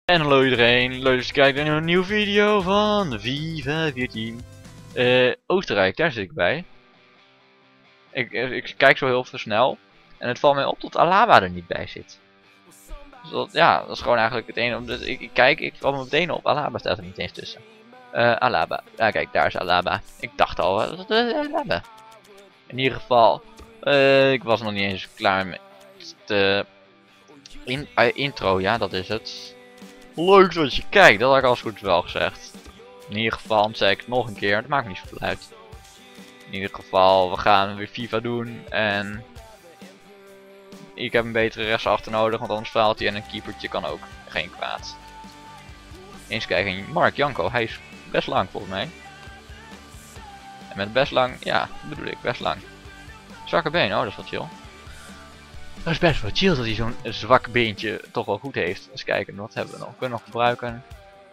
En hallo iedereen, leuk dat je kijkt naar een nieuwe video van FIFA 14. Oostenrijk, daar zit ik bij. Ik kijk zo heel snel en het valt mij op dat Alaba er niet bij zit. Dus dat is gewoon eigenlijk het ene. Dus ik val me meteen op, Alaba staat er niet eens tussen. Alaba, ja kijk, daar is Alaba. Ik dacht al, wat is Alaba? In ieder geval, ik was nog niet eens klaar met de intro, ja dat is het. Leuk dat je kijkt, dat had ik als goed wel gezegd. In ieder geval, zeg ik het nog een keer, dat maakt niet zoveel uit. In ieder geval, we gaan weer FIFA doen en ik heb een betere rechtsachter nodig, want anders faalt hij en een keepertje kan ook geen kwaad. Eens kijken, Mark Janko, hij is best lang volgens mij. En met best lang, ja, dat bedoel ik, best lang. Zwakke been, oh dat is wel chill. Dat is best wel chill dat hij zo'n zwak beentje toch wel goed heeft. Eens kijken, wat hebben we nog? Kunnen we nog gebruiken?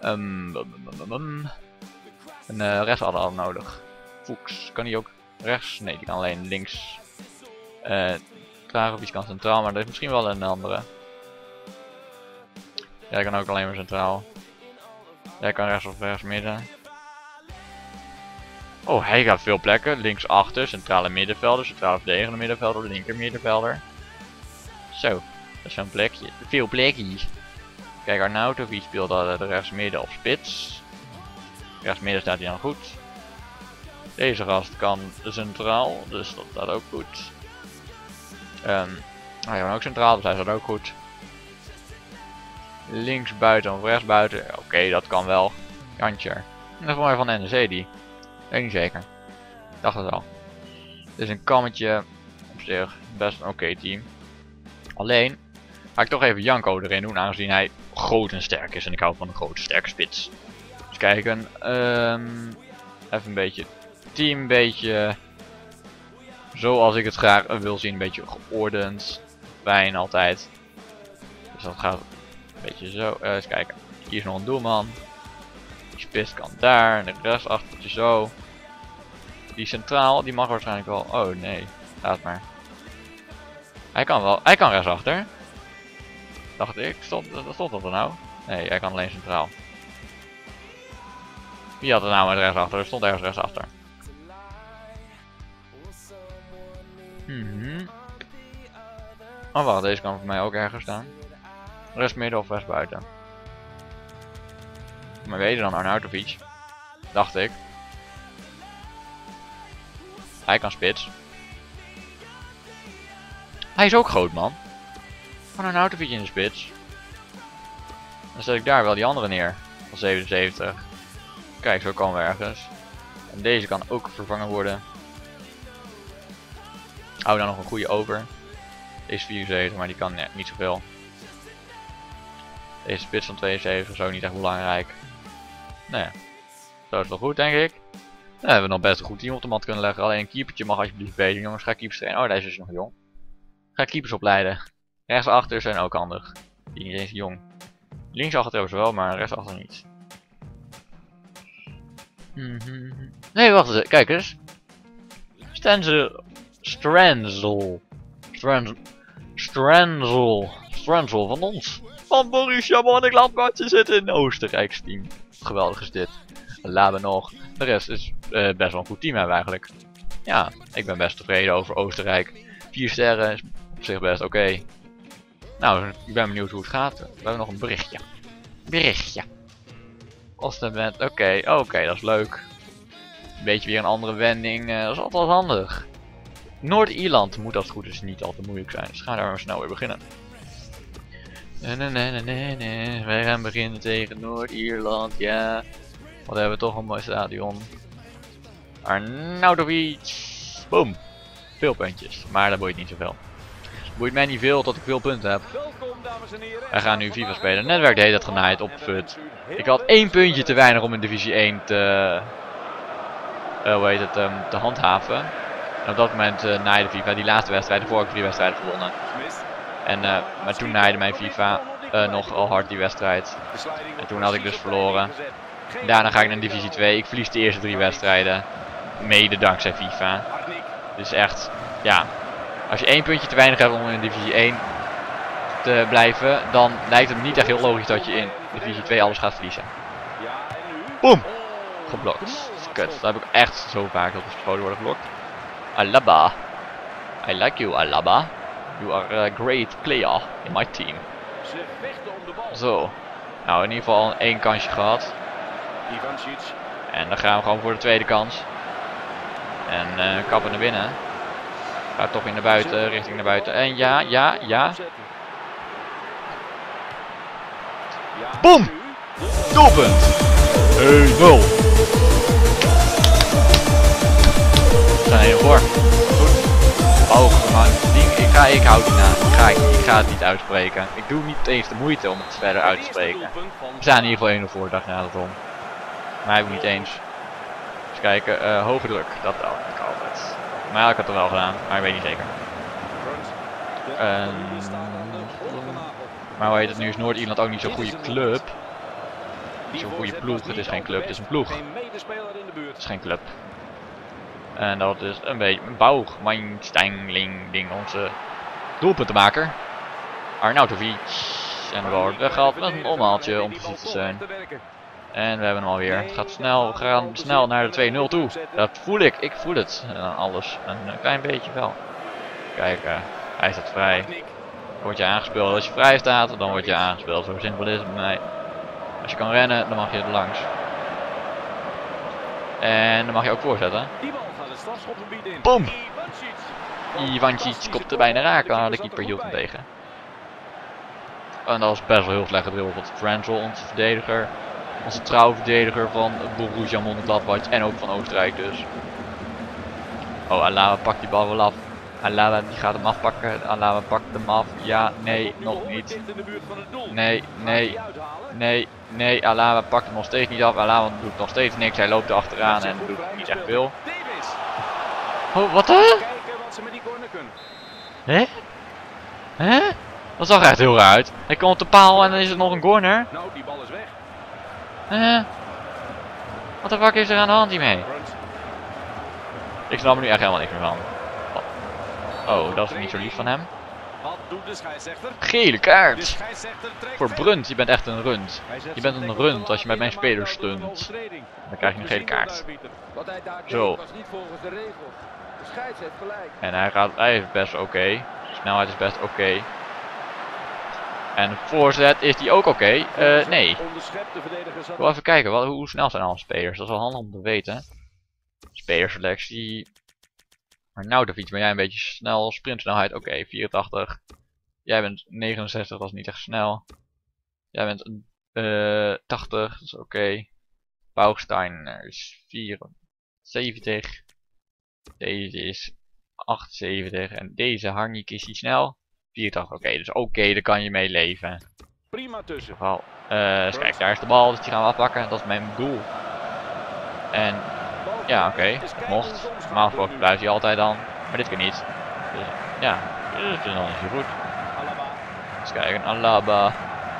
Een rechts hadden we nodig. Fuchs, kan hij ook rechts? Nee, die kan alleen links. Kragovic kan centraal, maar dat is misschien wel een andere. Jij kan ook alleen maar centraal. Jij kan rechts of rechts midden. Oh, hij gaat veel plekken. Links achter, centrale middenvelder, centrale verdedigende middenvelder, linker middenvelder. Zo, dat is zo'n plekje. Veel plekjes. Kijk, Arnautovic speelt altijd de rechtsmidden of spits. Rechtsmidden staat hij dan goed. Deze gast kan centraal, dus dat staat ook goed. Hij kan ook centraal, dus hij staat ook goed. Links buiten of rechts buiten, oké, dat kan wel. Jantje. Dat is mooi van de NEC die. Weet niet zeker. Ik dacht het al. Dit is een kammetje. Op zich best een oké team. Alleen ga ik toch even Janko erin doen, aangezien hij groot en sterk is. En ik hou van een grote sterke spits. Dus kijken. Even een beetje team, een beetje zoals ik het graag wil zien. Een beetje geordend. Fijn altijd. Dus dat gaat een beetje zo. Eens kijken. Hier is nog een doelman. Die spits kan daar. En de rest achtertje zo. Die centraal, die mag waarschijnlijk wel. Oh nee, laat maar. Hij kan wel, hij kan rechtsachter. Dacht ik, stond dat er nou? Nee, hij kan alleen centraal. Wie had er nou met rechtsachter? Er stond ergens rechtsachter. Oh wacht, deze kan voor mij ook ergens staan. Rest midden of rest buiten. Maar weet je dan Arnautovic? Dacht ik. Hij kan spits. Hij is ook groot, man. Van een Arnautovic in de spits. Dan zet ik daar wel die andere neer. Van 77. Kijk, zo komen we ergens. En deze kan ook vervangen worden. Hou dan nog een goede over. Deze 74, maar die kan niet zoveel. Deze spits van 72, zo niet echt belangrijk. Nou ja, zo is wel goed, denk ik. Dan hebben we nog best een goed team op de mat kunnen leggen. Alleen een keepertje mag alsjeblieft beter. Jongens, ga keepers trainen. Oh, deze is nog jong. Ga keepers opleiden. Rechtsachter zijn ook handig. Die is eens jong. Linksachter hebben ze wel, maar rechtsachter niet. Nee, wacht eens. Kijk eens. Stranzel van ons. Van Borussia Mönchengladbach. Ze zitten in een Oostenrijks team. Geweldig is dit. Alaba nog. De rest is best wel een goed team hebben we eigenlijk. Ja, ik ben best tevreden over Oostenrijk. 4 sterren is op zich best oké. Nou, ik ben benieuwd hoe het gaat. We hebben nog een berichtje. Oostend, oké, dat is leuk. Een beetje weer een andere wending, dat is altijd handig. Noord-Ierland moet als het goed is niet al te moeilijk zijn, dus gaan we daar maar snel weer beginnen. Wij gaan beginnen tegen Noord-Ierland, ja. Wat hebben we toch een mooi stadion. Arnautovic. Boom. Veel puntjes, maar dat boeit niet zoveel. Boeit mij niet veel tot ik veel punten heb. Wij gaan nu FIFA spelen. Net werd de hele tijd genaaid op FUT. Ik had 1 puntje te weinig om in divisie 1 te handhaven. En op dat moment naaide FIFA die laatste wedstrijd. Daarvoor heb ik 3 wedstrijden gewonnen. En, maar toen naaide mijn FIFA nogal hard die wedstrijd. En toen had ik dus verloren. Daarna ga ik naar divisie 2. Ik verlies de eerste 3 wedstrijden. Mede dankzij FIFA. Dus echt, ja. Als je 1 puntje te weinig hebt om in divisie 1 te blijven, dan lijkt het niet echt heel logisch dat je in divisie 2 alles gaat verliezen. Boom! Geblokt. Kut, dat heb ik echt zo vaak dat de scholen worden geblokt. Alaba. I like you, Alaba. You are a great player in my team. Zo. Nou, in ieder geval één kansje gehad. En dan gaan we gewoon voor de tweede kans. En kappen naar binnen. Gaat toch in de buiten, richting naar buiten. En ja. Boom! Doelpunt! 1-0. We zijn heel voor. Goed. Oh, man. Ik houd die naam. Ik ga het niet uitspreken. Ik doe niet eens de moeite om het verder uit te spreken. We zijn in ieder geval 1-0 voor, dag na dat om. Maar heb ik niet eens. Eens kijken, hoge druk. Dat wel, ik altijd. Maar ja, ik had het wel gedaan, maar ik weet niet zeker. Maar hoe heet het, nu is Noord-Ierland ook niet zo'n goede club. Niet zo'n goede ploeg, het is geen club, het is een ploeg. Het is geen club. En dat is een beetje een Bougmeinsteinling ding, onze doelpuntenmaker. Arnautovic. En er wordt weggehaald met een omhaaltje om precies te zijn. En we hebben hem alweer. Het gaat snel, we gaan snel naar de 2-0 toe. Dat voel ik. Ik voel het. Alles. Een klein beetje wel. Kijk, hij staat vrij. Dan word je aangespeeld. Als je vrij staat, dan word je aangespeeld. Zo simpel is het bij mij. Als je kan rennen, dan mag je er langs. En dan mag je ook voorzetten. Boom! Ivancic komt er bijna raken. De keeper hield hem tegen. En dat was best wel heel slecht gedribbeld. Want Franzel, onze verdediger. Onze trouwe verdediger van Borussia Mönchengladbach en ook van Oostenrijk dus. Oh, Alaba pakt die bal wel af. Alaba die gaat hem afpakken. Alaba pakt hem af. Ja, nee, nog niet. Nee. Alaba pakt hem nog steeds niet af. Alaba doet nog steeds niks. Hij loopt er achteraan en doet niet echt veel. Oh, wat hè? Hè? Hè? Dat zag er echt heel raar uit. Hij komt op de paal en dan is het nog een corner. Nou, die bal is weg. Wat de fuck is er aan de hand hiermee? Ik snap er nu echt helemaal niks meer van. Oh, dat is niet zo lief van hem. Wat doet de scheidsrechter? Gele De kaart! scheidsrechter trekt Voor Brunt, je bent echt een rund. Hij zet Je bent zijn een vinger rund als je met mijn speler stunt. Dan krijg je een gele kaart. Wat hij daar Zo. deed was niet volgens de regels. De scheids heeft gelijk. En hij is best oké. Snelheid is best oké. En voorzet is die ook oké? Nee. Onderschept de verdediger zat. Ik wil even kijken, hoe snel zijn alle spelers? Dat is wel handig om te weten. Spelerselectie. Maar nou de fiets, ben jij een beetje snel. Sprintsnelheid, oké, 84. Jij bent 69, dat is niet echt snel. Jij bent 80, dat is oké. Bouwstein is 74. Deze is 78. En deze Harnik is die snel. 84, oké, dus oké, daar kan je mee leven. Prima tussen. Dus kijk, daar is de bal, dus die gaan we afpakken. Dat is mijn doel. En ja, oké, dat mocht. Normaal gesproken blijft hij altijd dan. Maar dit keer niet. Dus, ja, dus dan is hij goed. Eens kijken, Alaba.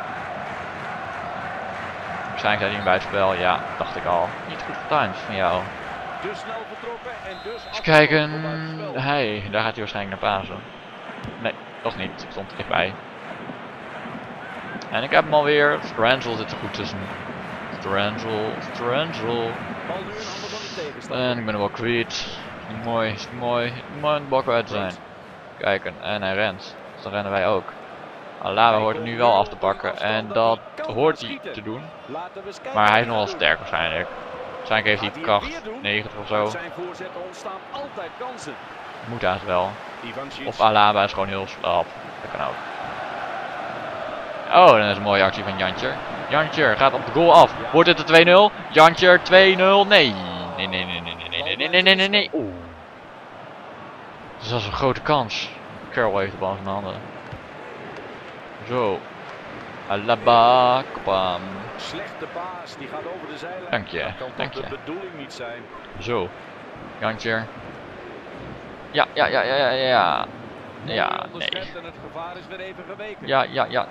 Waarschijnlijk zijn hij in buitenspel. Ja, dacht ik al. Niet goed getimed van jou. Dus snel vertrokken en dus. Eens kijken. Hey, daar gaat hij waarschijnlijk naar Pasen. Nee, toch niet. Stond er dichtbij. En ik heb hem alweer. Stranzel zit er goed tussen. Stranzel. En ik ben hem wel kwijt. Mooi, mooi een bak uit te zijn. Kijken, en hij rent. Dus dan rennen wij ook. Alaba hoort hem nu wel af te pakken. En dat hoort hij te doen. Maar hij is nogal sterk waarschijnlijk. Waarschijnlijk heeft hij kracht 90 of zo. Moet haast wel. Of Alaba is gewoon heel slap. Dat kan ook. Oh, dat is een mooie actie van Jantjer. Jantjer gaat op de goal af. Wordt het de 2-0? Jantjer 2-0. Nee. Nee. Oeh. Dus dat is een grote kans. Carroll heeft de bal in zijn handen. Zo. Alaba. Kopam. Slechte paas, die gaat over de zijlijn. Dank je. Dat kan Dank toch je. de bedoeling niet zijn. Zo. Jantjer. Ja. Ja, nee. En het gevaar is weer even geweken. Ja.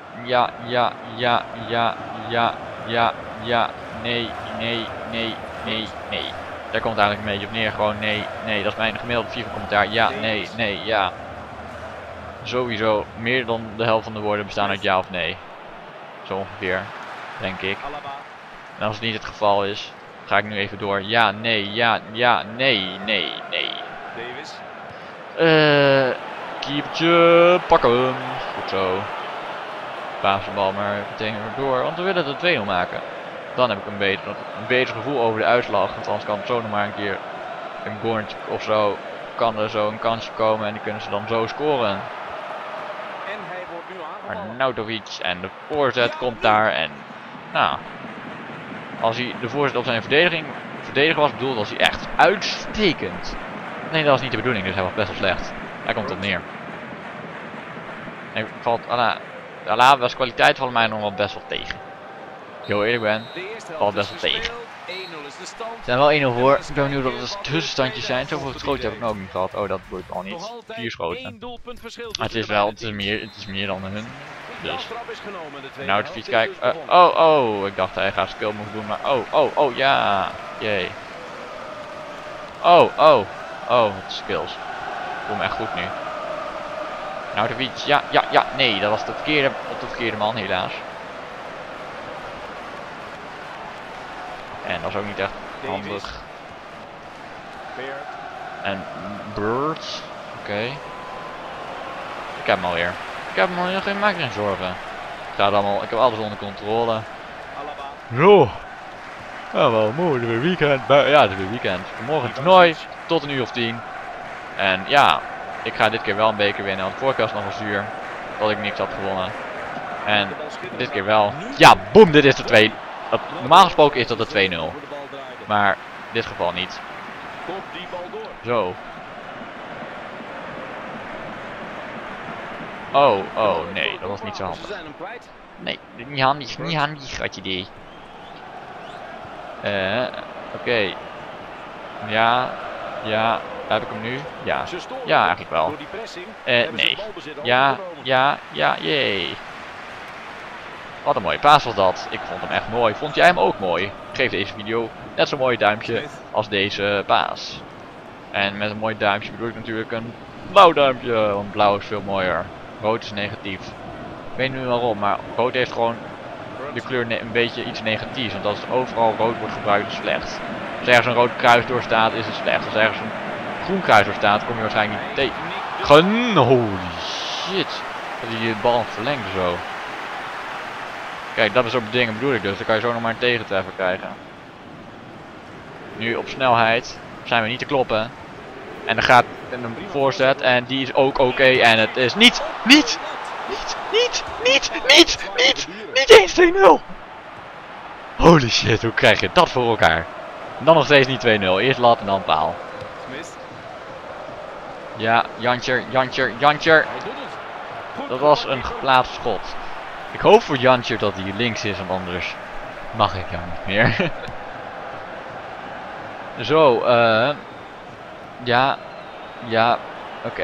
Nee. Daar komt het eigenlijk een beetje op neer. Gewoon nee. Dat is mijn gemiddelde FIFA commentaar. Ja. sowieso meer dan de helft van de woorden bestaan uit ja of nee. Zo ongeveer, denk ik. Alaba. En als het niet het geval is, ga ik nu even door. Ja, nee, ja, ja, nee, nee, nee. Davis. Keepertje, pakken hem. Goed zo. Paas de bal maar meteen weer door, want we willen het 2-0 maken. Dan heb ik een beter gevoel over de uitslag. Want anders kan het zo nog maar een keer een goaltje of zo. Kan er zo een kansje komen en die kunnen ze dan zo scoren. En hij wordt nu aangevallen. Arnautovic en de voorzet komt daar en nou, als hij de voorzet op zijn verdediger was bedoeld, was hij echt uitstekend. Nee, dat was niet de bedoeling, dus hij was best wel slecht. Hij komt op neer. En valt Alaba's kwaliteit valt mij nog wel best wel tegen. Als ik heel eerlijk ben, De eerste valt helft best is wel tegen. gespeeld. 1-0 is de stand. Er zijn wel 1-0 voor. Ik ben benieuwd wat de tussenstandjes zijn. Zoveel schoten heb ik nog ook niet gehad. Oh, dat boeit al Nog niet. altijd 4 schoten. 1 doelpunt verschil Maar het is tussen wel, de het beide is meer dan hun. teams. Dus. De straf is genomen, de tweede Nou, de helft fiets is kijk. dus begonnen. Oh, ik dacht hij gaat skill move doen, maar oh, ja. Jee. Oh, wat skills. Ik voel me echt goed nu. Nou, de fiets, ja, nee, dat was de verkeerde man, helaas. En dat is ook niet echt handig. Beer. En Birds, oké. Ik heb hem alweer. Maak geen zorgen. Ik heb alles onder controle. Alaba. Zo. Ja, wel mooi, het is weer weekend. Ja, het is weer weekend. Morgen een toernooi, tot 1:10. En ja, ik ga dit keer wel een beker winnen, want vorige keer was het nog wel zuur. Dat ik niks had gewonnen. En De bal schittert dit keer aan. wel. Nu Ja, boem, dit is de 2. Normaal gesproken is dat de 2-0. voor de bal draaide. Maar in dit geval niet. Komt die bal door. Zo. Oh, nee, dat was niet zo Ze handig. zijn hem kwijt. Nee, niet handig, had je die. Oké. Ja, heb ik hem nu? Ja. Ze storen Ja, eigenlijk wel. door die pressing. Hebben ze Nee. het balbezit Ja, overgenomen. jee. Wat een mooie paas was dat. Ik vond hem echt mooi. Vond jij hem ook mooi? Geef deze video net zo'n mooi duimpje als deze paas. En met een mooi duimpje bedoel ik natuurlijk een blauw duimpje. Want blauw is veel mooier. Rood is negatief. Ik weet niet waarom, maar rood heeft gewoon de kleur een beetje iets negatiefs. Want als het overal rood wordt gebruikt is het slecht. Als ergens een rood kruis door staat is het slecht. Als ergens een groen kruis door staat kom je waarschijnlijk niet tegen. Holy shit. Dat hij je bal verlengt zo. Kijk, dat is soort dingen bedoel ik dus. Dan kan je zo nog maar een tegentreffer krijgen. Nu op snelheid zijn we niet te kloppen. En dan gaat een voorzet en die is ook oké. En het is niet eens 2-0. Holy shit, hoe krijg je dat voor elkaar? En dan nog steeds niet 2-0. Eerst lat en dan paal. Gemist. Ja, Jantjer. Hij doet het. Goed Dat was gedaan, een Nico. geplaatst schot. Ik hoop voor Jantjer dat hij links is, want anders mag ik jou niet meer. Zo, ja, oké.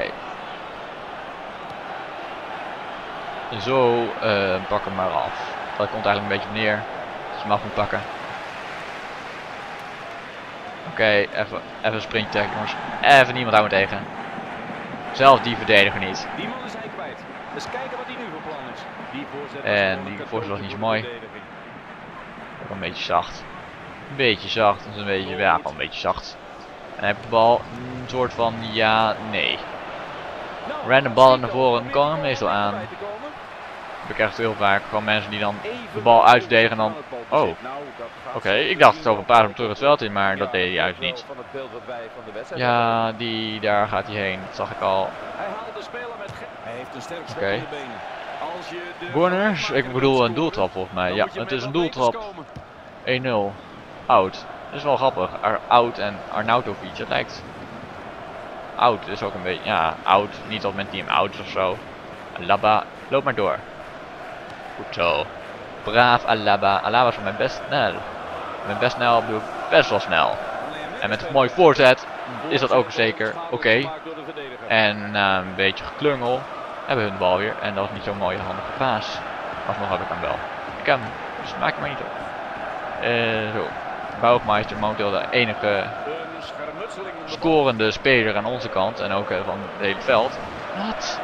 Zo, pak hem maar af. Dat komt eigenlijk een beetje op neer. Dus je mag hem pakken. Oké, even een sprintje, jongens. Even niemand houden tegen. Zelfs die verdediger niet. Die man is hij kwijt. Eens kijken wat hij nu voor plan is. Die voorzet En gewoon die een voorzet was niet zo cadeautje mooi. voor de verdediging. Ook een beetje zacht. Een beetje zacht, dus een beetje, ja, gewoon een beetje zacht. En dan heb ik de bal, een soort van ja, nee. Nou, Random ballen naar voren komen er meestal aan. bij te komen. Ik heb echt heel vaak gewoon mensen die dan Even de bal uitverdedigen en dan... van het balbezit. Oh, Nou, dat gaat oké, zo ik dacht het zien. over een paar hem terug het veld in, maar dat Ja, deed hij juist wel niet. van het beeld wat wij van de wedstrijd Ja, daar gaat hij heen, dat zag ik al. Hij haalt de speler met hij heeft een sterk schot Oké. in de benen. Als je de Corners, ik bedoel een scoren, doeltrap volgens mij. dan Ja, moet je het met is een wat doeltrap. meters komen. 1-0. Oud. Dat is wel grappig. Oud en Arnautovic, het lijkt... Oud is ook een beetje... Ja, oud. Niet als met team oud is of zo. Alaba, loop maar door. Goed zo. Braaf Alaba. Alaba is voor mij best snel. Met best snel bedoel ik best wel snel. En met een mooi voorzet is dat ook zeker oké. En na een beetje geklungel hebben we hun de bal weer. En dat was niet zo'n mooie handige paas. Alsnog heb ik hem wel. Ik heb hem, dus maak het maar niet op. Zo. Bouwmeister momenteel de enige scorende speler aan onze kant. En ook van het hele veld. Wat?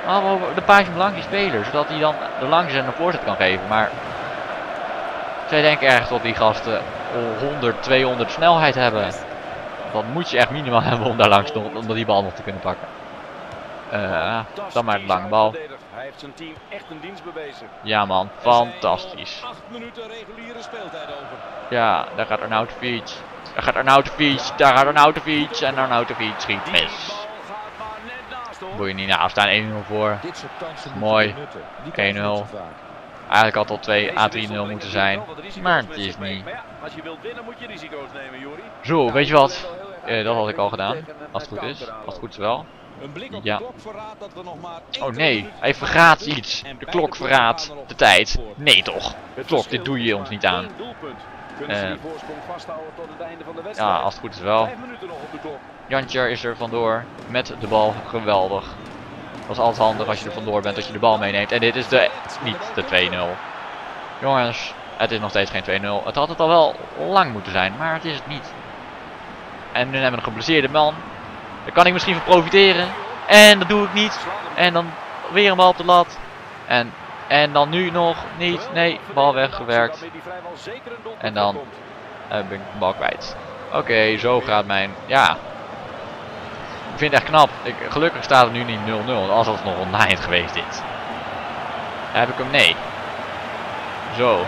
Maar de paasje langs die speler, zodat hij dan de langs en de voorzet kan geven. Maar zij denken ergens dat die gasten 100, 200 snelheid hebben. Dat moet je echt minimaal hebben om daar langs om die bal nog te kunnen pakken. Dan maar de lange bal. Hij heeft zijn team echt een dienst bewezen. Ja man, fantastisch. 8 minuten reguliere speeltijd over. Ja, daar gaat Arnautovic. Daar gaat Arnautovic. Daar gaat Arnautovic. En Arnautovic schiet mis. Bal gaat maar net naast hoor. Moet je niet naast staan. 1-0 voor. Dit soort kansen Mooi. moeten we benutten. Die krijgen we 1-0. niet zo vaak. Eigenlijk had het al 2 Deze à 3-0 wisselwerking moeten brengt zijn. wel wat risico's Maar het met is zich mee. niet. Maar ja, als je wilt winnen moet je risico's nemen, Jori. Zo, weet je Nou, wat? we zijn wel heel erg Dat had ik al gedaan. tegen een Als het goed is. counter Als het goed is wel. Een blik op Ja. de klok verraadt dat we nog maar Oh nee, hij verraadt iets. De klok verraadt de tijd. Nee toch. Klok, dit doe je ons niet aan. Kunnen ze die voorsprong vasthouden tot het einde van de wedstrijd? Ja, als het goed is wel. 5 minuten nog op de klok. Jantjer is er vandoor met de bal. Geweldig. Dat is altijd handig als je er vandoor bent dat je de bal meeneemt. En dit is niet de 2-0. Jongens, het is nog steeds geen 2-0. Het had het al wel lang moeten zijn, maar het is het niet. En nu hebben we een geblesseerde man. Daar kan ik misschien van profiteren. En dat doe ik niet. En dan weer een bal op de lat. En dan nu nog niet. Nee, bal weggewerkt. En dan ben ik de bal kwijt. Oké, zo gaat mijn... Ja. Ik vind het echt knap. Gelukkig staat het nu niet 0-0. Als het nog online geweest dit. Heb ik hem? Nee. Zo.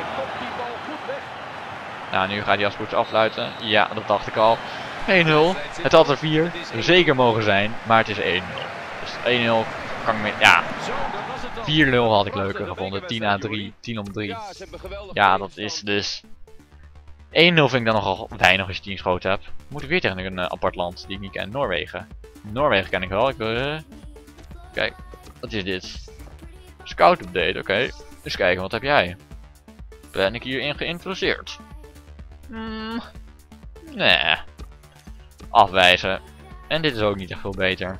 Nou, nu gaat hij als het goed is afsluiten. Ja, dat dacht ik al. 1-0. Het had er 4 zeker mogen zijn, maar het is 1-0. Dus 1-0 kan ik mee... Ja. 4-0 had ik leuker gevonden. 10 à 3, 10 om 3. Ja, dat is dus... 1-0 vind ik dan nogal weinig als je 10 schoten hebt. Moet ik weer tegen een apart land die ik niet ken. Noorwegen. Noorwegen ken ik wel. Kijk, wat is dit? Scout update, oké. Eens kijken, wat heb jij? Ben ik hierin geïnteresseerd? Nee. Afwijzen. En dit is ook niet echt veel beter.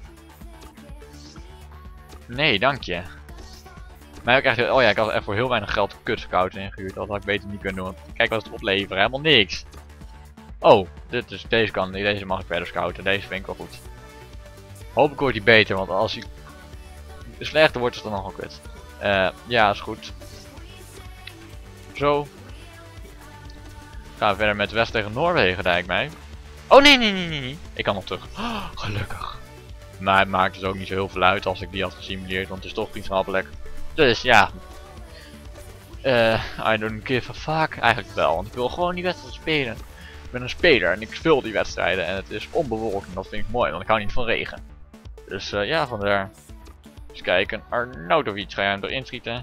Nee, dank je. Maar ook echt, oh ja, ik had echt voor heel weinig geld kut scouts ingehuurd. Dat had ik beter niet kunnen doen. Want kijk wat het opleveren, helemaal niks. Oh, deze kan niet. Deze mag ik verder scouten. Deze vind ik wel goed. Hopelijk wordt hij beter, want als hij slechter wordt, is het dan nogal kut. Ja, is goed. Zo. Gaan we verder met West tegen Noorwegen, lijkt mij. Oh nee. Ik kan nog terug. Oh, gelukkig. Maar het maakt dus ook niet zo heel veel uit als ik die had gesimuleerd, want het is toch vriendschappelijk. Dus ja. I don't give a fuck. Eigenlijk wel, want ik wil gewoon die wedstrijd spelen. Ik ben een speler en ik speel die wedstrijden en het is onbewolkt en dat vind ik mooi, want ik hou niet van regen. Dus ja, vandaar. Eens kijken. Arnautovic, ga jij hem erin schieten?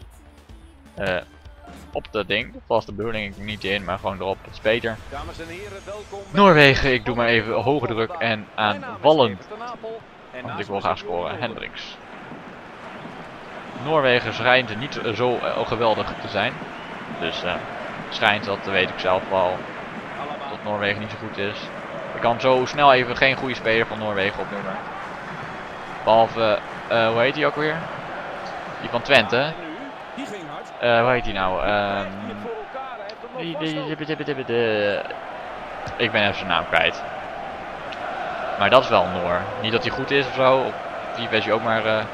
Op dat ding. Dat was de bedoeling. Ik niet in, maar gewoon erop. Het is beter. Noorwegen, ik doe maar even hoge druk en aanvallend. Want ik wil graag scoren. Hendricks. Noorwegen schijnt niet zo geweldig te zijn. Dus schijnt, dat weet ik zelf wel, dat Noorwegen niet zo goed is. Ik kan zo snel even geen goede speler van Noorwegen opnoemen. Behalve, hoe heet die ook weer? Die van Twente. Hoe heet die nou? Ik ben even zijn naam kwijt. Maar dat is wel een Noor. Niet dat hij goed is of zo. Op FIFA is hij ook maar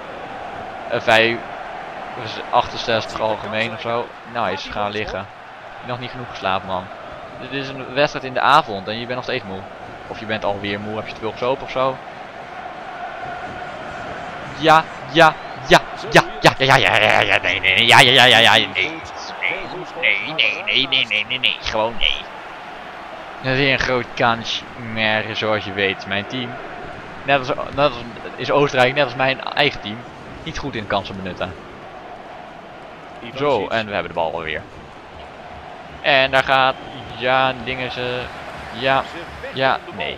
68 algemeen of zo. Nice, ga liggen. Nog niet genoeg geslapen, man. Dit is een wedstrijd in de avond en je bent nog steeds moe. Of je bent alweer moe, heb je te veel gezopen of zo. Ja, nee, gewoon nee. Dat is weer een grote kans, maar zoals je weet, mijn team, net als is Oostenrijk, net als mijn eigen team, niet goed in kansen benutten. Zo, en we hebben de bal alweer. En daar gaat, ja, dingen ze, ja, nee.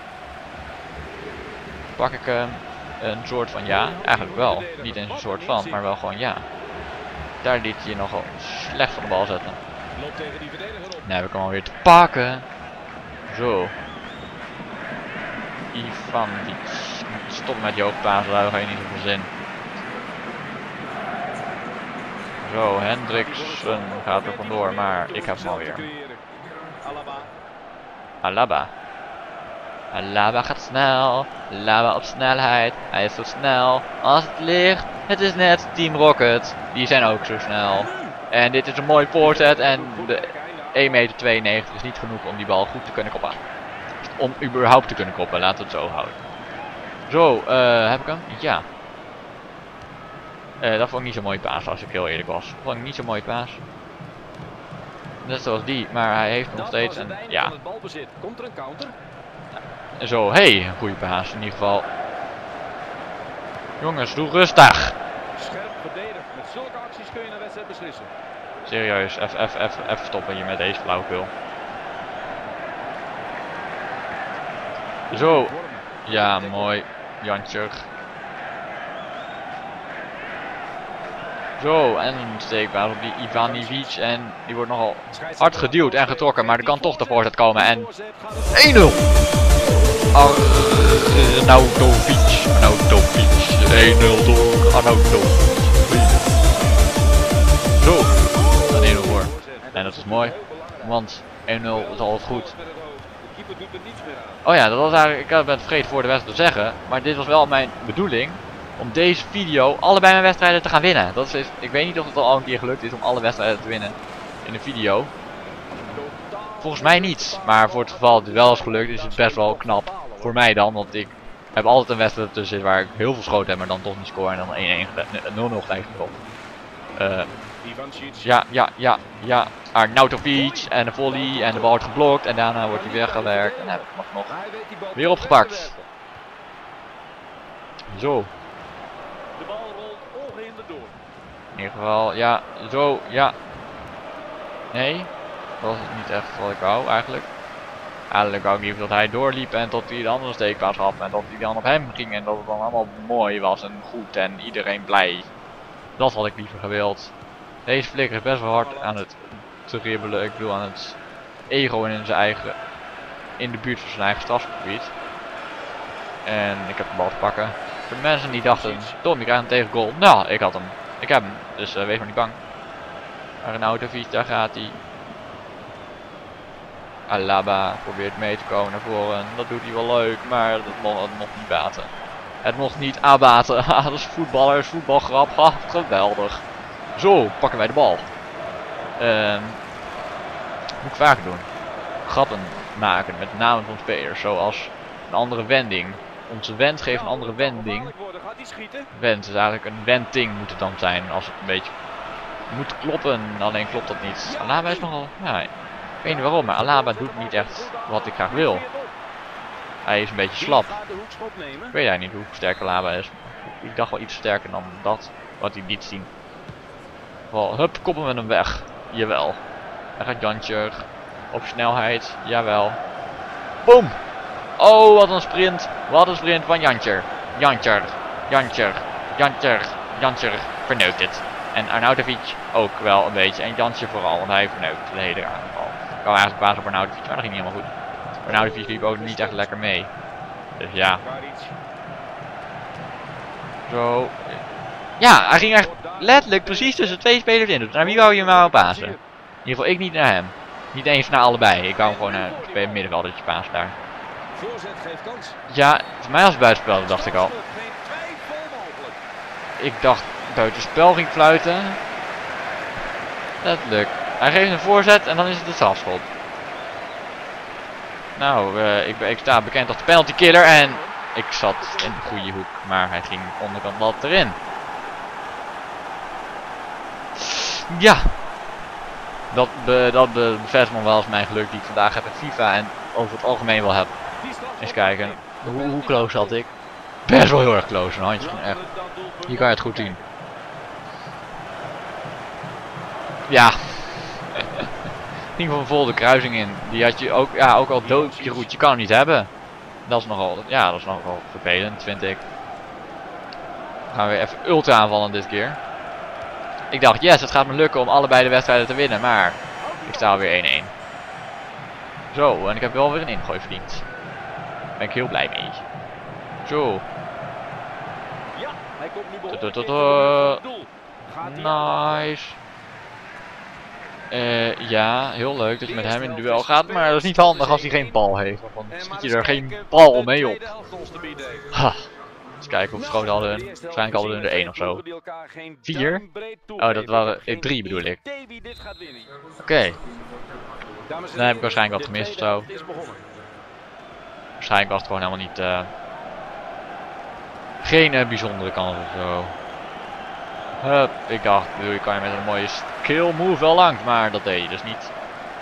Pak ik hem. Een soort van ja, eigenlijk wel. Niet eens een soort van, maar wel gewoon ja. Daar liet je nogal slecht van de bal zetten. Nu heb ik hem alweer te pakken. Zo. Ivan, die stop met je hoogpasen, daar ga je niet zoveel zin. Zo, Hendriksen gaat er vandoor, maar ik heb hem alweer. Alaba. Alaba gaat snel. Alaba op snelheid. Hij is zo snel als het licht. Het is net Team Rocket. Die zijn ook zo snel. En dit is een mooi voorzet. En de 1,92 meter is niet genoeg om die bal goed te kunnen koppen. Om überhaupt te kunnen koppen. Laten we het zo houden. Zo, heb ik hem? Ja. Dat vond ik niet zo'n mooie paas als ik heel eerlijk was. Dat vond ik niet zo'n mooie paas. Net zoals die, maar hij heeft nog steeds een... Ja. Komt er een counter? Zo, hey, een goede paas in ieder geval. Jongens, doe rustig. Scherp verdedigd. Met zulke acties kun je een wedstrijd beslissen. Serieus, even stoppen hier met deze flauwekul. Zo. Ja, mooi. Jantje. Zo, en een steekbaar op die Ivanovic. En die wordt nogal hard geduwd en getrokken. Maar er kan toch de voorzet komen. En 1-0. Arnautovic. 1-0 door Arnautovic. Zo. Dan 1-0 voor. En dat is mooi. Want 1-0 is altijd goed. Oh ja, dat was eigenlijk, ik had het vergeten voor de wedstrijd te zeggen. Maar dit was wel mijn bedoeling. Om deze video allebei mijn wedstrijden te gaan winnen. Dat is, ik weet niet of het al een keer gelukt is om alle wedstrijden te winnen in een video. Volgens mij niet. Maar voor het geval dat het wel is gelukt is het best wel knap. Voor mij dan. Want ik heb altijd een wedstrijd tussen waar ik heel veel schoten heb. Maar dan toch niet scoren. En dan 1-1 0-0 gelijk gespeeld. Ja. Arnautovic en de volley. En de bal wordt geblokt. En daarna wordt hij weggewerkt. En dan heb ik hem nog weer opgepakt. Zo. De bal rolt ongehinderd door. In ieder geval, ja, zo, ja. Nee, dat was het niet echt wat ik wou eigenlijk. Eigenlijk wou ik liever dat hij doorliep en tot hij de andere steekpaas had. En dat hij dan op hem ging en dat het dan allemaal mooi was en goed en iedereen blij. Dat had ik liever gewild. Deze flikker is best wel hard aan het dribbelen. Ik bedoel aan het ego in zijn eigen, in de buurt van zijn eigen strafgebied. En ik heb de bal te pakken. Voor de mensen die dachten, Tom, je krijgt hem tegen goal. Nou, ik had hem. Ik heb hem. Dus wees maar niet bang. Arnautovic, daar gaat hij. Alaba probeert mee te komen naar voren. Dat doet hij wel leuk, maar het mocht niet baten. Het mocht niet abaten. Dat is voetballers, voetbalgrap. Ha, geweldig. Zo, pakken wij de bal. Moet ik vaker doen. Grappen maken met namen van spelers. Zoals een andere wending. Onze wend geeft een andere wending. Wend is eigenlijk een wending moet het dan zijn. Als het een beetje moet kloppen. Alleen klopt dat niet. Alaba is nogal... Ja, ik weet niet waarom. Maar Alaba doet niet echt wat ik graag wil. Hij is een beetje slap. Ik weet eigenlijk niet hoe sterk Alaba is. Ik dacht wel iets sterker dan dat. Wat hij liet zien. Wel, hup, koppen we hem weg. Jawel. Daar gaat Jantje. Op snelheid. Jawel. Boom! Oh, wat een sprint. Wat een sprint van Jantje. Jantje verneukt het. En Arnautovic ook wel een beetje. En Jantje vooral, want hij verneukt de hele aanval. Ik wou eigenlijk paas op Arnautovic, maar dat ging niet helemaal goed. Arnautovic liep ook niet echt lekker mee. Dus ja. Zo. Ja, hij ging echt letterlijk precies tussen twee spelers in. Dus naar wie wou je maar op pasen? In ieder geval ik niet naar hem. Niet eens naar allebei. Ik wou hem gewoon naar het middenveldetje pasen daar. Ja, voor mij als buitenspel, dacht ik al. Ik dacht buitenspel ging fluiten. Dat lukt. Hij geeft een voorzet en dan is het de strafschop. Nou, ik sta bekend als de penalty killer en ik zat in de goede hoek, maar hij ging onderkant lat erin. Ja. Dat bevestigt me wel als mijn geluk die ik vandaag heb in FIFA en over het algemeen wel heb. Eens kijken. Hoe close had ik? Best wel heel erg close. Een handje echt. Hier kan je het goed zien. Ja. In ieder geval vol de kruising in. Die had je ook, ja, ook al dood je goed. Je kan hem niet hebben. Dat is nogal, ja, dat is nogal vervelend, vind ik. We gaan weer even ultra aanvallen dit keer. Ik dacht, yes, het gaat me lukken om allebei de wedstrijden te winnen, maar ik sta alweer 1-1. Zo, en ik heb wel weer een ingooi verdiend. Daar ben ik heel blij mee. Zo. Ja, hij komt nu behoorlijk. Nice. Ja, heel leuk dat je met hem in het duel gaat, maar dat is niet handig als hij geen bal heeft. Want dan schiet je er geen bal mee op. Ha. Eens kijken hoeveel schoten hadden we. Waarschijnlijk hadden we er 1 of zo. 4? Oh, dat waren 3 bedoel ik. Oké. Dan heb ik waarschijnlijk wat gemist of zo. Waarschijnlijk was het gewoon helemaal niet... geen bijzondere kans of zo. Hup, ik dacht, je kan je met een mooie skill move wel langs, maar dat deed je dus niet.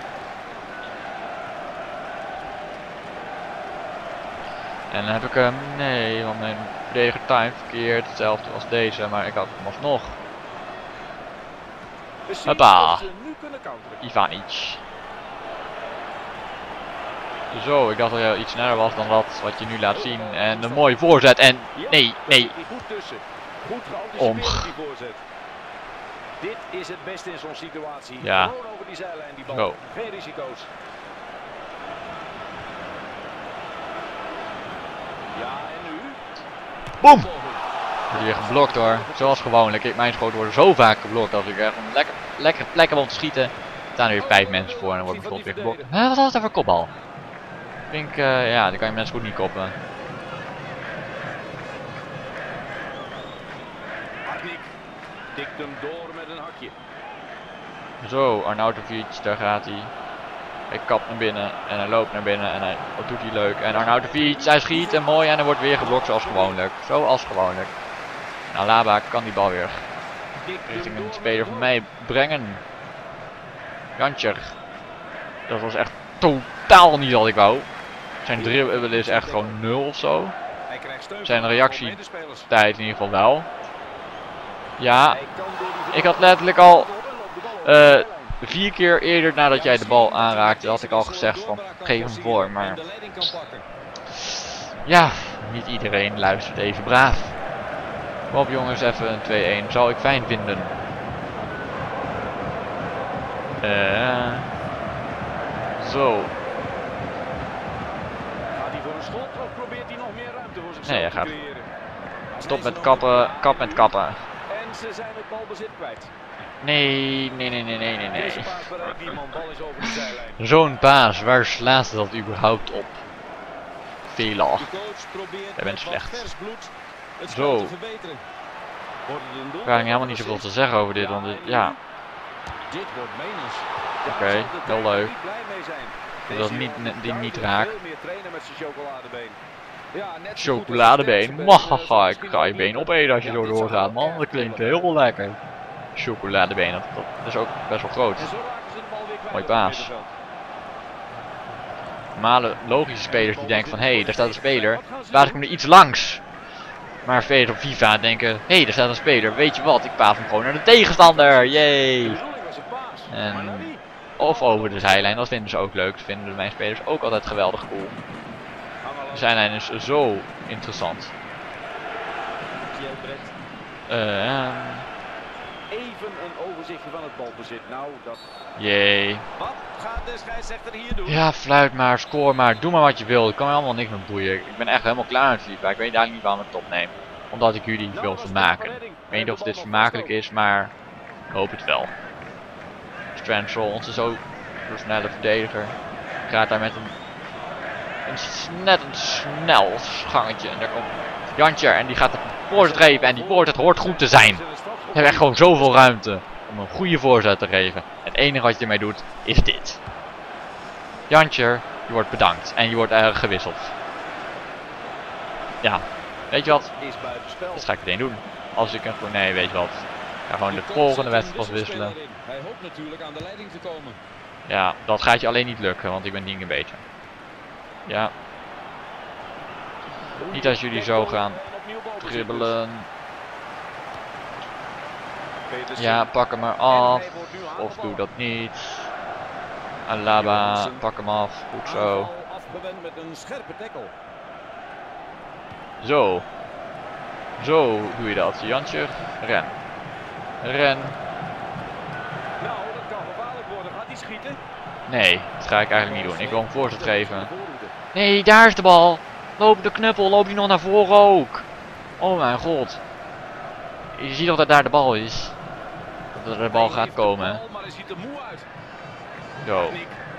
En dan heb ik hem, nee, want mijn verdediger time verkeerd, hetzelfde als deze, maar ik had hem alsnog. Hoppa, Ivanic. Zo, ik dacht dat hij iets sneller was dan dat wat je nu laat zien. En een mooie voorzet en nee. Om. Dit is het beste in zo'n situatie. Ja. Gewoon over die zijlijn die bal. Go. Geen risico's. Ja, en nu? Boom! Wordt weer geblokt hoor. Zoals gewoonlijk. Mijn schoten worden zo vaak geblokt als ik echt een lekker plek heb om te schieten. Er staan er weer 5 mensen voor en dan wordt mijn schot weer geblokt. Wat was dat voor kopbal? Ik denk, ja, die kan je mensen goed niet koppen. Hartnik tikt hem door met een hakje. Zo, Arnautovic, daar gaat hij. Hij kapt naar binnen en hij loopt naar binnen en wat doet hij leuk. En Arnautovic, hij schiet en mooi en hij wordt weer geblokt zoals gewoonlijk. Zoals gewoonlijk. En Alaba kan die bal weer richting een speler van mij brengen. Jantjer. Dat was echt totaal niet wat ik wou. Zijn dribbel is echt gewoon 0 of zo. Zijn reactietijd in ieder geval wel. Ja, ik had letterlijk al 4 keer eerder nadat jij de bal aanraakte, had ik al gezegd van geef hem voor, maar ja, niet iedereen luistert even braaf. Kom op jongens, even een 2-1, zou ik fijn vinden. Zo. Gaat hij voor een schot of probeert hij nog meer ruimte voor zichzelf Nee, hij te gaat. creëren? Stop met kappen, kap met kappen. En ze zijn het balbezit kwijt. Nee. Deze paas bereikt niemand, bal is over de zijlijn. Zo'n paas, waar slaat ze dat überhaupt op? Vela. De coach probeert Jij bent met wat slecht. vers bloed het Zo. spel te verbeteren. Wordt het een doel? Daar kan ik helemaal niet zoveel te zeggen over dit, want ja. Dit wordt menens. Oké, heel leuk. Blij mee zijn. Dat die niet raak. Veel meer trainen met zijn chocoladebeen. Ja, net Chocoladebeen. Mahaha, ik ga je been opeten als je zo doorgaat, man. Dat klinkt heel lekker. Chocoladebeen, dat is ook best wel groot. Mooi paas. Normale logische spelers die denken van hé, daar staat een speler, paas ik hem er iets langs. Maar spelers op FIFA denken, hé, daar staat een speler, weet je wat, ik paas hem gewoon naar de tegenstander, yay! En, of over de zijlijn, dat vinden ze ook leuk, dat vinden mijn spelers ook altijd geweldig cool. De zijlijn is zo interessant. Even een overzichtje van het balbezit. Nou, dat... Jee. Wat gaat de scheidsrechter hier doen? Ja, fluit maar, score maar, doe maar wat je wil. Ik kan me allemaal niks meer boeien. Ik ben echt helemaal klaar met FIFA. Ik weet eigenlijk niet waarom ik het opneem. Omdat ik jullie wil vermaken. Ik weet niet of dit vermakelijk is, maar ik hoop het wel. Strandsel, onze zo snelle verdediger, gaat daar met net een snel gangetje. En daar komt Jantje en die gaat de voorzet geven. En die voorzet hoort goed te zijn. Je hebt echt gewoon zoveel ruimte om een goede voorzet te geven. Het enige wat je ermee doet is dit. Jantje, je wordt bedankt en je wordt gewisseld. Ja, weet je wat? Dat ga ik meteen doen. Als ik een nee, weet je wat? Ik ga gewoon de volgende wedstrijd pas wisselen. Hij hoopt natuurlijk aan de leiding te komen. Ja, dat gaat je alleen niet lukken, want ik ben ding een beetje. Ja. Niet als jullie zo gaan dribbelen. Ja, pak hem maar af. Of doe dat niet. Alaba, pak hem af. Goed zo. Zo. Zo doe je dat. Jantje, ren. Ren. Nou, dat kan gevaarlijk worden. Gaat hij schieten? Nee, dat ga ik eigenlijk niet doen. Ik wil hem voorzet geven. Nee, daar is de bal. Loop de knuppel, loop je nog naar voren ook. Oh mijn god. Je ziet toch dat daar de bal is. Dat er de bal gaat komen. Maar hij ziet er moe uit. Zo.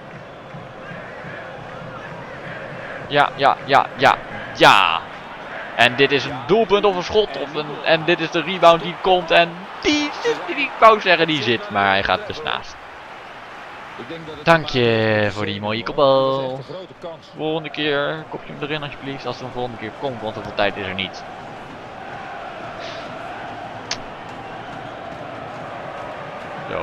Ja, ja, ja, ja, ja. En dit is een doelpunt of een schot. En dit is de rebound die komt. En die ik wou zeggen, die zit. Maar hij gaat dus naast. Dank je voor die mooie kopbal. Volgende keer, kopje hem erin alsjeblieft. Als het de volgende keer komt, want zoveel tijd is er niet. Zo.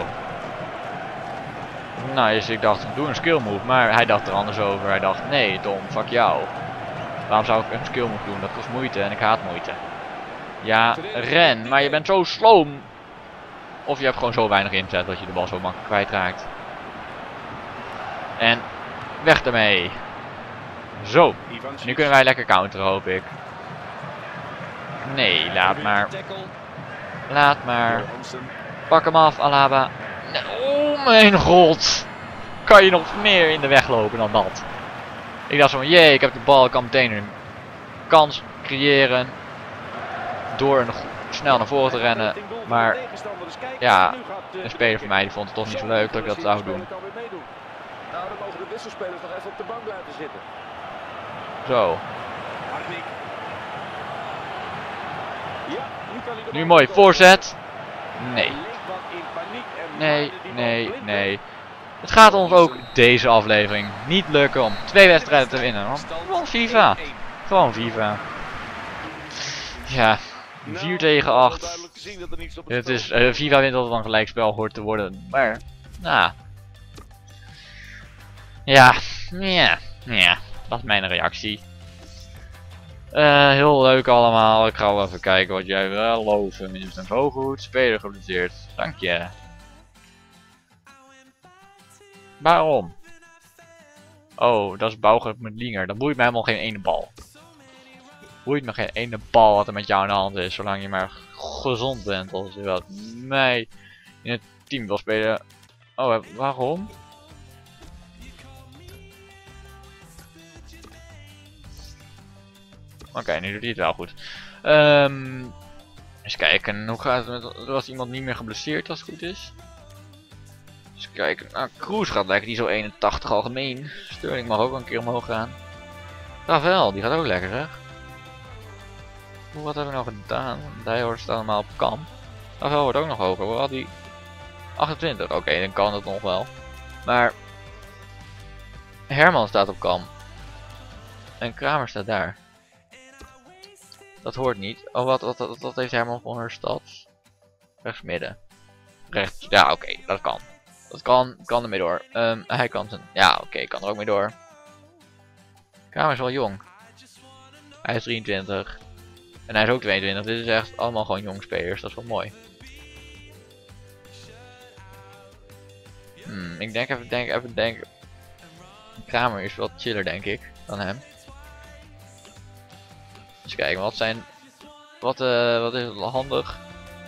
Nou, dus ik dacht, doe een skill move. Maar hij dacht er anders over. Hij dacht, nee Tom, fuck jou. Waarom zou ik een skill move doen? Dat kost moeite en ik haat moeite. Ja, ren. Maar je bent zo sloom. Of je hebt gewoon zo weinig inzet dat je de bal zo makkelijk kwijtraakt. En weg ermee. Zo. Nu kunnen wij lekker counteren, hoop ik. Nee, laat maar. Laat maar. Pak hem af, Alaba. Oh mijn god. Kan je nog meer in de weg lopen dan dat? Ik dacht zo van, jee, ik heb de bal. Ik kan meteen een kans creëren. Door snel naar voren te rennen. Maar ja, een speler van mij die vond het toch niet zo leuk dat ik dat zou doen. Nou, dan mogen de wisselspelers nog even op de bank blijven zitten. Zo. Nu mooi voorzet. Nee. Nee, nee, nee. Het gaat ons ook deze aflevering niet lukken om 2 wedstrijden te winnen. Want gewoon FIFA. Gewoon FIFA. Ja. 4 tegen 8. Het is, FIFA wint altijd van gelijkspel hoort te worden. Maar, nou. Ja, dat is mijn reactie. Heel leuk allemaal. Ik ga wel even kijken wat jij wel loven. Minstens zo goed. Speler geblesseerd. Dank je. Waarom? Oh, dat is Bougert met Linger. Dat boeit mij helemaal geen ene bal. Boeit me geen ene bal wat er met jou aan de hand is. Zolang je maar gezond bent. Als je wat mij in het team wil spelen. Oh, waarom? Oké, nu doet hij het wel goed. Eens kijken, hoe gaat het met... Er was iemand niet meer geblesseerd als het goed is. Eens kijken, nou, Kroes gaat lekker, die is zo 81 algemeen. Sterling mag ook een keer omhoog gaan. Ravel, die gaat ook lekker zeg. Wat hebben we nou gedaan? Dijhoort staat allemaal op kamp. Ravel wordt ook nog hoger, wat had hij? 28, oké, dan kan het nog wel. Maar... Herman staat op kamp. En Kramer staat daar. Dat hoort niet. Oh, wat heeft Herman voor haar stad? Rechts midden. Rechts. Ja, oké, dat kan. Dat kan ermee door. Hij kan zijn. Ja, oké, kan er ook mee door. Kramer is wel jong. Hij is 23. En hij is ook 22. Dit is echt allemaal gewoon jong spelers. Dat is wel mooi. Ik denk. Kramer is wat chiller, denk ik, dan hem. Eens kijken, wat is het handig?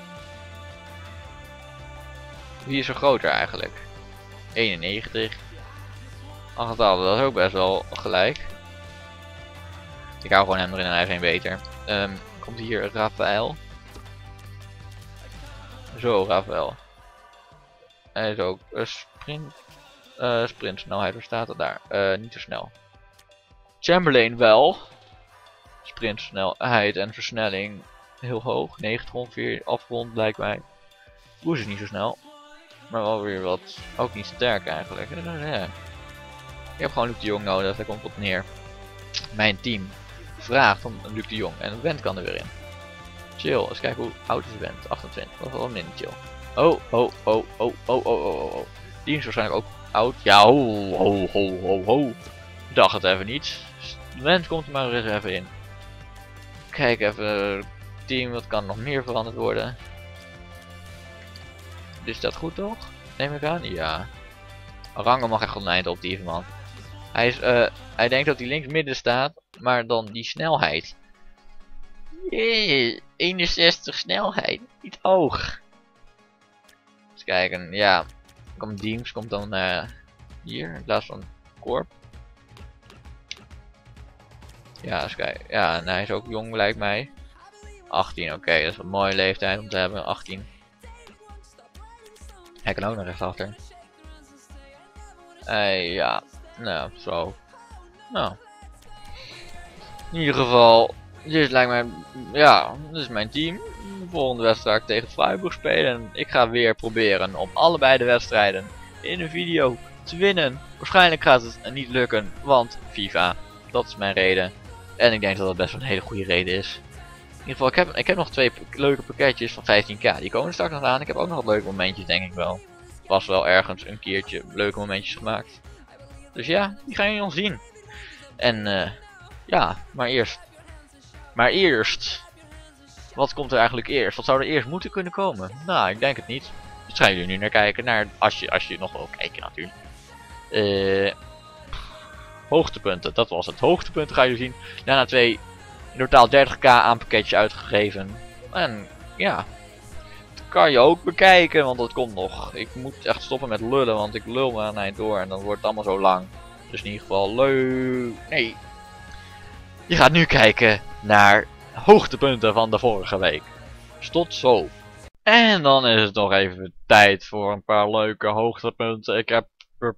Wie is er groter eigenlijk? 91. Ach, dat is ook best wel gelijk. Ik hou gewoon hem erin en hij is een beter. Komt hier Rafael. Zo, Rafael. Hij is ook sprintsnelheid, waar staat het daar? Niet zo snel. Chamberlain wel. Sprintsnelheid en versnelling heel hoog. 90 ongeveer afgerond lijkt mij. Koers is niet zo snel. Maar wel weer wat. Ook niet sterk eigenlijk. Ja. Ik heb gewoon Luc de Jong nodig. Daar komt op neer. Mijn team vraagt om Luc de Jong. En Wendt kan er weer in. Chill. Eens kijken hoe oud is Wendt. 28. Dat is wel minder chill. Oh. Die is waarschijnlijk ook oud. Ja, ho. Dacht het even niet. Wendt komt er maar eens even in. Kijk even, team, wat kan nog meer veranderd worden? Is dat goed toch? Neem ik aan? Ja. Rango mag echt een eind optieven, man. Hij denkt dat hij links midden staat, maar dan die snelheid. Jee, 61 snelheid, niet hoog. Eens kijken, ja. Dienst komt dan hier in plaats van Korp. Ja, eens kijken. Ja, en hij is ook jong lijkt mij. 18, oké, dat is een mooie leeftijd om te hebben, 18. Hij kan ook nog rechtsachter. Ja, nou, zo. Nou. In ieder geval, dit lijkt mij, ja, dit is mijn team. De volgende wedstrijd tegen Freiburg spelen. En ik ga weer proberen om allebei de wedstrijden in een video te winnen. Waarschijnlijk gaat het niet lukken, want FIFA. Dat is mijn reden. En ik denk dat dat best wel een hele goede reden is. In ieder geval, ik heb nog 2 leuke pakketjes van 15k. Die komen straks nog aan. Ik heb ook nog wat leuke momentjes, denk ik wel. Was wel ergens een keertje leuke momentjes gemaakt. Dus ja, die gaan jullie nog zien. En ja, maar eerst. Wat komt er eigenlijk eerst? Wat zou er eerst moeten kunnen komen? Nou, ik denk het niet. Dus gaan jullie nu naar kijken. Als je nog wil kijken natuurlijk. Hoogtepunten, dat was het. Hoogtepunten ga je zien. Daarna 2 in totaal 30k aan pakketjes uitgegeven. En ja, dat kan je ook bekijken, want dat komt nog. Ik moet echt stoppen met lullen, want ik lul me aan eind door en dan wordt het allemaal zo lang. Dus in ieder geval leuk. Nee. Je gaat nu kijken naar hoogtepunten van de vorige week. Dus tot zo. En dan is het nog even tijd voor een paar leuke hoogtepunten. Ik heb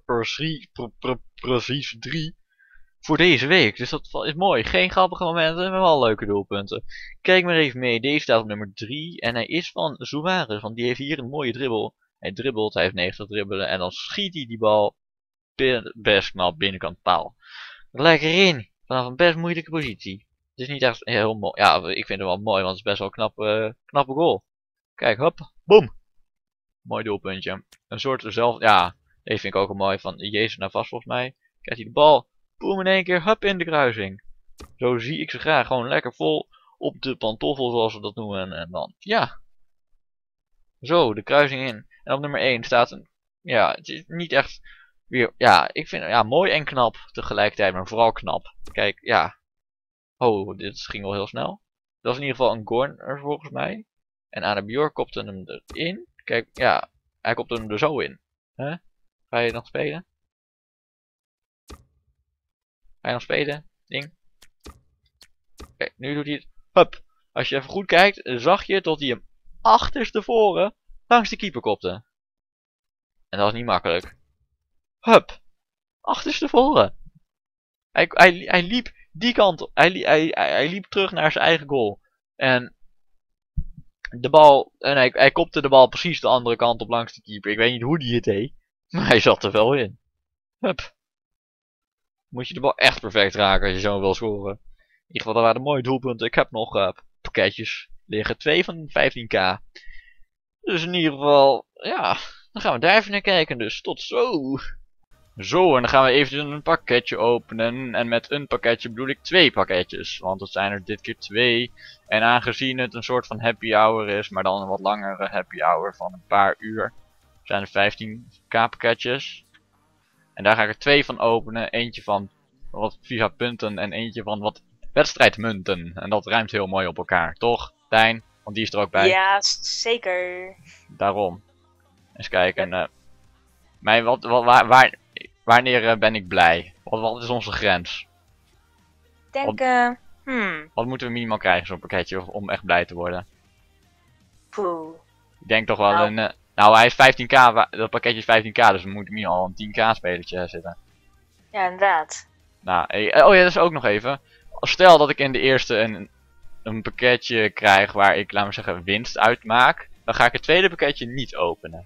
precies 3 voor deze week. Dus dat is mooi. Geen grappige momenten, maar wel leuke doelpunten. Kijk maar even mee. Deze staat op nummer 3. En hij is van Suarez. Want die heeft hier een mooie dribbel. Hij dribbelt, hij heeft 90 dribbelen. En dan schiet hij die bal best knap binnenkant paal. Lekker in. Vanaf een best moeilijke positie. Het is niet echt heel mooi. Ja, ik vind het wel mooi, want het is best wel een knappe goal. Kijk, hop, boom. Mooi doelpuntje. Een soort zelf, ja, deze vind ik ook een mooi van Jezus naar vast volgens mij. Krijgt hij de bal, boom in één keer, hup in de kruising. Zo zie ik ze graag, gewoon lekker vol op de pantoffel zoals we dat noemen. En dan, ja. Zo, de kruising in. En op nummer 1 staat een, ja, het is niet echt weer, ja, ik vind ja, mooi en knap tegelijkertijd, maar vooral knap. Kijk, ja. Oh, dit ging wel heel snel. Dat was in ieder geval een corner volgens mij. En Adebayor kopte hem erin. Kijk, ja, hij kopte hem er zo in. Huh? Ga je nog spelen? Ga je nog spelen? Ding. Kijk, nu doet hij het. Hup. Als je even goed kijkt, zag je tot hij hem achterstevoren langs de keeper kopte. En dat was niet makkelijk. Hup. Achterstevoren. Hij liep die kant op. Hij liep terug naar zijn eigen goal. En de bal. En hij kopte de bal precies de andere kant op langs de keeper. Ik weet niet hoe die het deed. Maar hij zat er wel in. Hup. Moet je de bal echt perfect raken als je zo wil scoren. In ieder geval, dat waren mooie doelpunten. Ik heb nog pakketjes liggen. 2 van 15k. Dus in ieder geval, ja. Dan gaan we daar even naar kijken. Dus tot zo. Zo, en dan gaan we even een pakketje openen. En met een pakketje bedoel ik 2 pakketjes. Want het zijn er dit keer 2. En aangezien het een soort van happy hour is, maar dan een wat langere happy hour van een paar uur, zijn er 15k pakketjes. En daar ga ik er 2 van openen. Eentje van wat FIFA punten en eentje van wat wedstrijdmunten. En dat ruimt heel mooi op elkaar, toch, Tijn? Want die is er ook bij. Ja, zeker. Daarom. Eens kijken. Wanneer ben ik blij? Wat is onze grens? Ik denk, Wat moeten we minimaal krijgen zo'n pakketje om echt blij te worden? poeh. Ik denk toch wel een... nou, hij is 15k, dat pakketje is 15k, dus we moeten minimaal een 10k spelertje zitten. Ja, inderdaad. Nou, oh ja, dat is ook nog even. Stel dat ik in de eerste een pakketje krijg waar ik, laat maar zeggen, winst uit maak. Dan ga ik het tweede pakketje niet openen.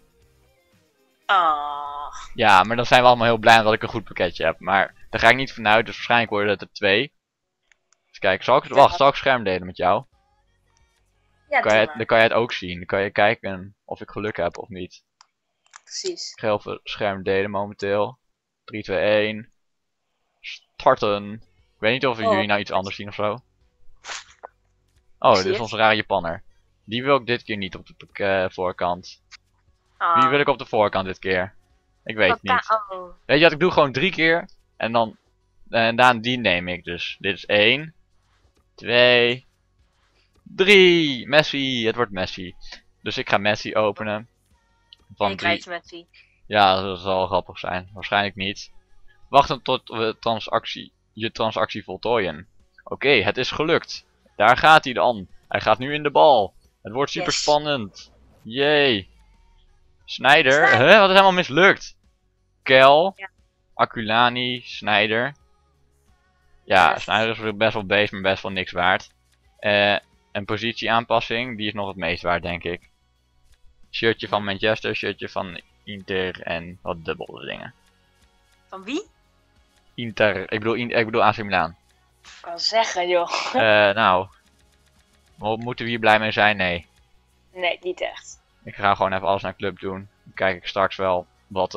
Ah. Ja, maar dan zijn we allemaal heel blij dat ik een goed pakketje heb. Maar daar ga ik niet vanuit, dus waarschijnlijk worden het er 2. Dus kijk, zal ik scherm delen met jou? Ja, Dan kan je het ook zien. Dan kan je kijken of ik geluk heb of niet. precies. Ik ga even scherm delen momenteel. 3, 2, 1. Starten. Ik weet niet of jullie nou iets anders zien of zo. Oh, dit is onze rare Japanner. Die wil ik dit keer niet op de voorkant. Ah. Wie wil ik op de voorkant dit keer? Ik weet het niet. Oh. Weet je wat, ik doe gewoon 3 keer. En dan die neem ik dus. Dit is 1. 2. 3. Messi. Het wordt Messi. Dus ik ga Messi openen. Van Ik krijg Messi. Ja, dat zal grappig zijn. Waarschijnlijk niet. Wachten tot we je transactie voltooien. Oké, het is gelukt. Daar gaat hij dan. Hij gaat nu in de bal. Het wordt super spannend. Jee. Sneijder? Huh? Wat is helemaal mislukt? Kel, Ja. Akulani, Sneijder. Ja, Ja. Sneijder is best wel beest, maar best wel niks waard. Een positieaanpassing, die is nog het meest waard, denk ik. Shirtje van Manchester, shirtje van Inter en wat dubbele dingen. Van wie? Inter, ik bedoel AC Milan. Ik kan zeggen, joh. Nou, moeten we hier blij mee zijn? Nee. Nee, niet echt. Ik ga gewoon even alles naar club doen. Dan kijk ik straks wel wat.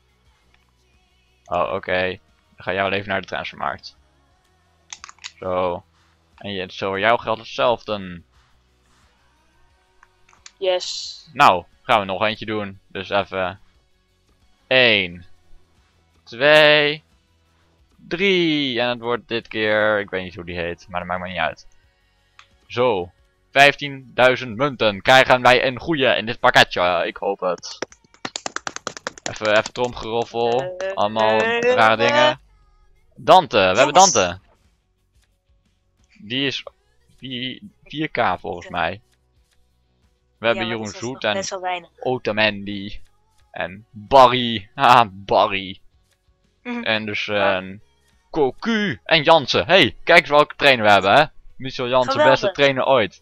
Oh, oké. Dan ga jij wel even naar de transfermarkt. Zo. En zo, jouw geld hetzelfde. Yes. Nou, gaan we nog eentje doen. Dus even. 1, 2, 3. En het wordt dit keer. Ik weet niet hoe die heet, maar dat maakt me niet uit. Zo. 15.000 munten krijgen wij een goeie in dit pakketje. Ik hoop het. Even tromgeroffel. Allemaal rare dingen. Dante, we hebben Dante. Die is 4K volgens mij. We hebben Jeroen Zoet en Best wel weinig. Otamendi. En Barry. Ah, Barry. En dus Cocu en Jansen. Hey, kijk eens welke trainer we hebben, hè. Michel Jansen, Geweldig. beste trainer ooit.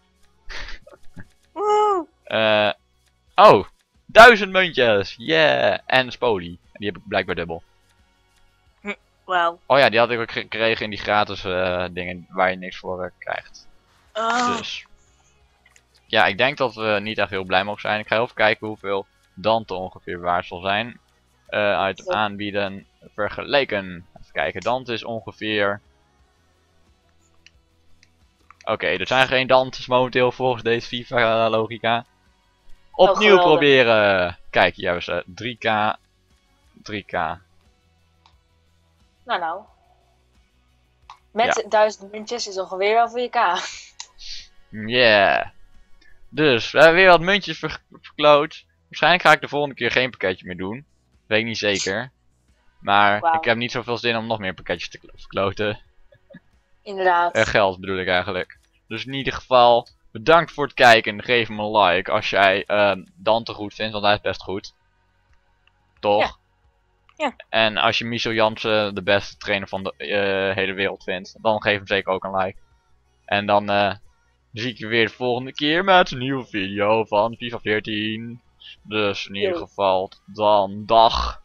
Woe! Oh, 1000 muntjes. Yeah. En Spoli. Die heb ik blijkbaar dubbel. Wauw. Oh ja, die had ik ook gekregen in die gratis dingen waar je niks voor krijgt. Oh. Dus. Ja, ik denk dat we niet echt heel blij mogen zijn. Ik ga even kijken hoeveel Dante ongeveer waard zal zijn. Uit het aanbieden vergeleken. Even kijken, Dante is ongeveer... Oké, er zijn geen Dantes momenteel volgens deze FIFA logica. Opnieuw geweldig. proberen. Kijk, hier hebben ze 3K. 3K. Nou. Met 1000 muntjes is ongeveer wel voor je K. Yeah. Dus, we hebben weer wat muntjes verkloot. Waarschijnlijk ga ik de volgende keer geen pakketje meer doen. Weet ik niet zeker. Maar Wauw. ik heb niet zoveel zin om nog meer pakketjes te verkloten. Inderdaad. Geld bedoel ik eigenlijk. Dus in ieder geval, bedankt voor het kijken en geef hem een like als jij Dante goed vindt, want hij is best goed. Toch? Ja. En als je Michel Jansen de beste trainer van de hele wereld vindt, dan geef hem zeker ook een like. En dan zie ik je weer de volgende keer met een nieuwe video van FIFA 14. Dus in ieder geval, dan dag.